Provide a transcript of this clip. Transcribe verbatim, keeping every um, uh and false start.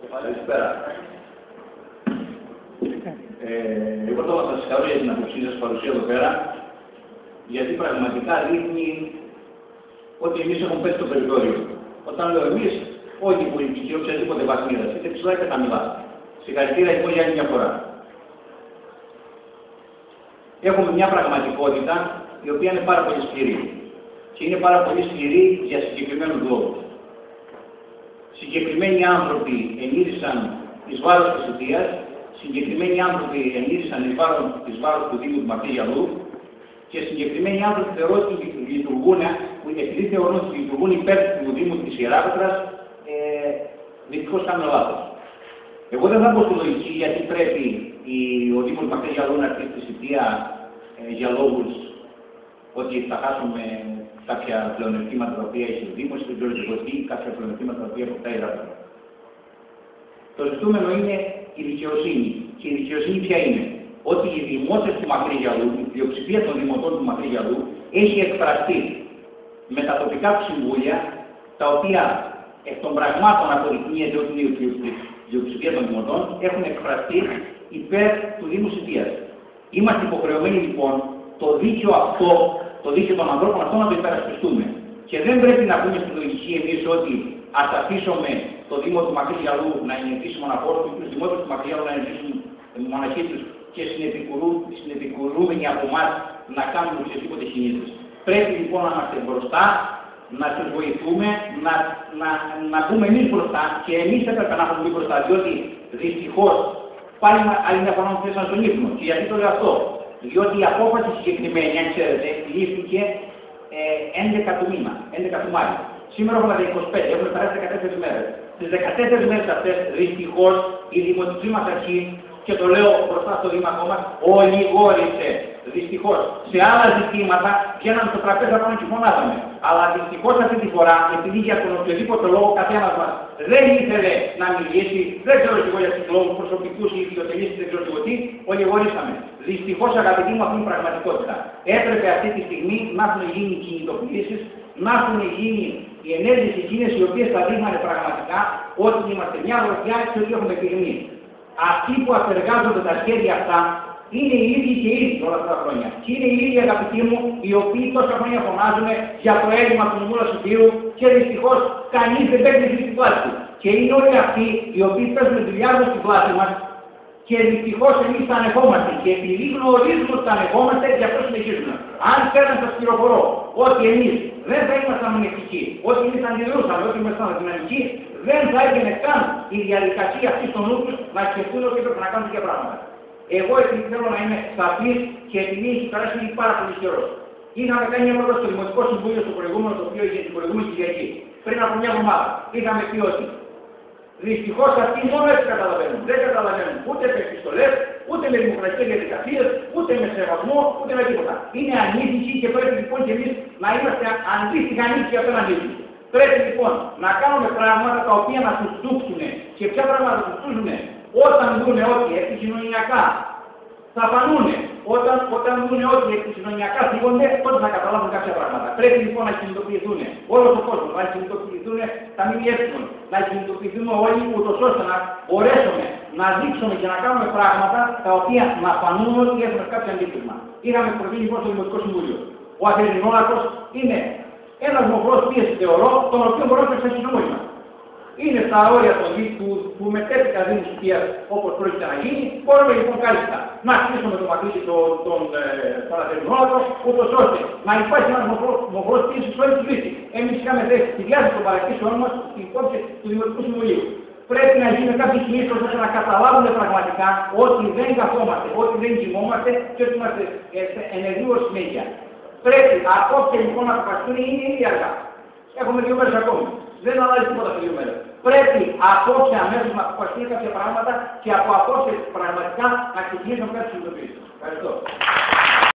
Καλησπέρα. Ε, εγώ θέλω να σας συγχαρώ για την απόψη σας παρουσία εδώ πέρα, γιατί πραγματικά δείχνει ότι εμείς έχουμε πέσει στο περιθώριο. Όταν λέω εμείς, όχι η πολιτική, οποιαδήποτε βαθμίδα, είτε ψηλά είτε χαμηλά. Συγχαρητήρια λοιπόν για άλλη μια φορά. Έχουμε μια πραγματικότητα η οποία είναι πάρα πολύ σκληρή. Και είναι πάρα πολύ σκληρή για συγκεκριμένους λόγους. Συγκεκριμένοι άνθρωποι ενήρισαν εις βάρος της αιτίας, συγκεκριμένοι άνθρωποι ενήρισαν εις βάρος, εις βάρος του Δήμου του Μαρτίγιαλου και συγκεκριμένοι άνθρωποι θεωρώ ότι λειτουργούν, επειδή θεωρούν ότι λειτουργούν υπέρ του Δήμου της Ιεράπετρας, ε, δυστυχώς κάνουν λάθος. Εγώ δεν θα πω στη λογική γιατί πρέπει η, ο Δήμος του Μαρτίγιαλου να έρθει στη θητεία ε, για λόγους ότι θα χάσουμε κάποια πλεονεκτήματα τα οποία έχει ο Δήμος, δεν ξέρω τι, κάποια πλεονεκτήματα τα οποία αποκτά η Ιεράπετρα. Το ζητούμενο είναι η δικαιοσύνη. Και η δικαιοσύνη ποια είναι? Ότι οι δημότες του Μακρύγιαλου, η πλειοψηφία των δημοτών του Μακρύγιαλου, έχει εκφραστεί με τα τοπικά του συμβούλια, τα οποία εκ των πραγμάτων αποδεικνύεται ότι είναι η πλειοψηφία των δημοτών, έχουν εκφραστεί υπέρ του Δήμου Σιτίας. Είμαστε υποχρεωμένοι λοιπόν το δίκαιο αυτό, το δίκαιο των ανθρώπων αυτών να το υπερασπιστούμε. Και δεν πρέπει να πούμε στη λογική εμείς ότι ας αφήσουμε το Δήμο του Μακρύγιαλου να ενεργήσει μοναχός του, τους δημότες του Μακρύγιαλου να ενεργήσουν μοναχοί τους και συνεπικουρούμενοι από εμάς να κάνουν οποιασδήποτε κινήσεις. Πρέπει λοιπόν να είμαστε μπροστά, να τους βοηθούμε, να, να, να μπούμε εμείς μπροστά και εμείς έπρεπε να έχουμε μπροστά, διότι δυστυχώς πάλι άλλη μια φορά μου θέσαν στον ύπνο. Και γιατί το λέω αυτό? Διότι η απόφαση συγκεκριμένη, αν ξέρετε, λήφθηκε ε, έντεκα του μήνα, έντεκα του Μάη. Σήμερα έχουμε τα είκοσι πέντε, έχουμε περάσει δεκατέσσερις μέρες. Στις δεκατέσσερις μέρες αυτές, δυστυχώς, η δημοτική μας αρχή, και το λέω μπροστά στο δήμαρχό μας, ολιγόρησε. Δυστυχώς, σε άλλα ζητήματα βγαίναμε στο τραπέζι πάνω και φωνάζαμε. Αλλά δυστυχώς αυτή τη φορά, επειδή για τον οποιοδήποτε λόγο καθένας μας δεν ήθελε να μιλήσει, δεν ξέρω εγώ για τους λόγους προσωπικούς ή ιδιωτελείς, δεν ξέρω εγώ τι, ολιγορήσαμε. Δυστυχώς, αγαπητοί μου, αυτή είναι η πραγματικότητα. Έπρεπε αυτή τη στιγμή να έχουν γίνει κινητοποιήσεις, να έχουν γίνει οι ενέργειες εκείνες οι οποίες θα δείχνανε πραγματικά ότι είμαστε μια γροθιά και ότι έχουμε πυγμή. Αυτοί που απεργάζονται τα σχέδια αυτά είναι οι ίδιοι και οι ίδιοι όλα αυτά τα χρόνια. Και είναι οι ίδιοι, αγαπητοί μου, οι οποίοι τόσα χρόνια φωνάζουν για το έλλειμμα του νομού Ρασιφίου και δυστυχώς κανείς δεν παίρνει στην πλάτη του. Και είναι όλοι αυτοί οι οποίοι παίζουν τη δουλειά τους στην πλάτη μας και δυστυχώς εμείς τα ανεχόμαστε. Και επειδή γνωρίζουμε ότι τα ανεχόμαστε, γι' αυτό συνεχίζουμε. Αν θέλω να σας πληροφορώ ότι εμείς δεν θα ήμασταν μονευτικοί, ότι εμείς αντιδρούσαμε, ότι ήμασταν δυναμικοί, δεν θα έγινε καν η διαδικασία αυτή στο νου τους να σκεφτούν ότι έπρεπε να κάνουν τέτοια πράγματα. Εγώ επειδή θέλω να είμαι σαφής και επειδή έχει περάσει πάρα πολύ καιρό. Είχαμε κάνει μια πρόταση στο Δημοτικό Συμβούλιο στο προηγούμενο, το οποίο είχε την προηγούμενη Κυριακή. Πριν από μια εβδομάδα είχαμε πει ότι δυστυχώς αυτοί μόνο έτσι καταλαβαίνουν. Δεν καταλαβαίνουν ούτε με επιστολές, ούτε με δημοκρατικές διαδικασίες, ούτε με σεβασμό, ούτε με τίποτα. Είναι ανήθικοι και πρέπει λοιπόν και εμείς να είμαστε αντίστοιχα ανήθικοι απέναντί τους. Πρέπει λοιπόν να κάνουμε πράγματα τα οποία να τους δούξουν. Και ποια πράγματα τους δούξουν? Όταν δούνε ότι επικοινωνιακά θα φανούνε, όταν, όταν δούνε ότι επικοινωνιακά θίγονται, τότε θα καταλάβουν κάποια πράγματα. Πρέπει λοιπόν να κινητοποιηθούν όλος ο κόσμος, να κινητοποιηθούν τα ΜΜΕ, να κινητοποιηθούμε όλοι, ούτως ώστε να μπορέσουμε να δείξουμε και να κάνουμε πράγματα τα οποία να φανούν ότι έχουμε κάποιο αντίκρισμα. Είχαμε προτείνει λοιπόν στο Δημοτικό Συμβούλιο. Ο Αθερινόλακος είναι ένας μοχλός πίεσης, θεωρώ, τον οποίο μπορούμε να εξασφαλίσουμε όλοι μας. Είναι στα όρια των που, που μετέφυγαν Δήμου Σιτίας όπως πρόκειται να γίνει, μπορούμε λοιπόν κάλλιστα να κλείσουμε το μακρύδι τον, τον, τον Αθερινόλακο, ούτως ώστε να υπάρχει ένας μοχλός πίεσης σε όλη τη λύση. Εμείς είχαμε θέσει τη διάθεση των παρακολουθήσεων μας στην υπόψη του Δημοτικού Συμβουλίου. Πρέπει να γίνουν κάποιες κινήσεις ώστε να καταλάβουμε πραγματικά ότι δεν καθόμαστε, ότι δεν κοιμόμαστε και ότι είμαστε ενεργοί ως συνέχεια. Πρέπει απόψε λοιπόν να αποφασιστούν, είναι ήδη αργά. Έχουμε δύο μέρες ακόμη. Δεν αλλάζει τίποτα σε δύο μέρες. Πρέπει απόψε αμέσως να αποφασιστούν κάποια πράγματα και από απόψε πραγματικά να ξεκινήσουμε κάτι συνειδητοποιήσεις. Ευχαριστώ.